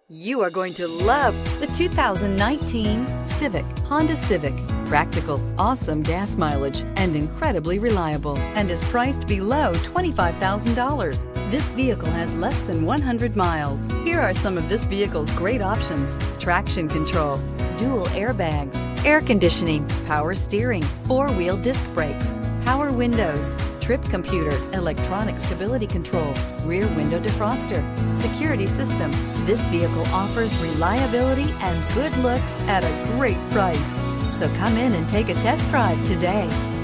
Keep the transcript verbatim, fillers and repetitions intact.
You are going to love the two thousand nineteen Civic, Honda Civic. Practical, awesome gas mileage, and incredibly reliable, and is priced below twenty-five thousand dollars. This vehicle has less than one hundred miles. Here are some of this vehicle's great options: traction control, dual airbags, air conditioning, power steering, four-wheel disc brakes, power windows, trip computer, electronic stability control, rear window defroster, security system. This vehicle offers reliability and good looks at a great price. So come in and take a test drive today.